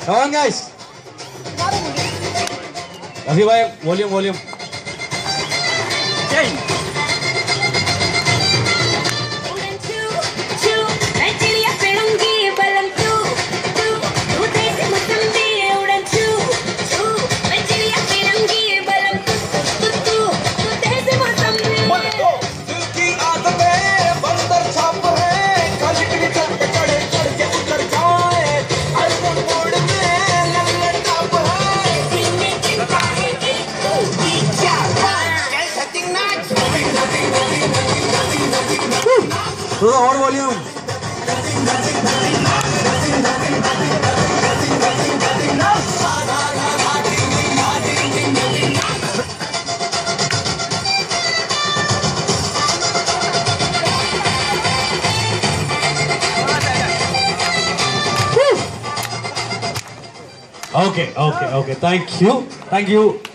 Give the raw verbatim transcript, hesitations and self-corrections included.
Come on, guys. Rafi bhai, volume, volume. Change. To the hot volume. Okay, okay, okay. Thank you. Thank you.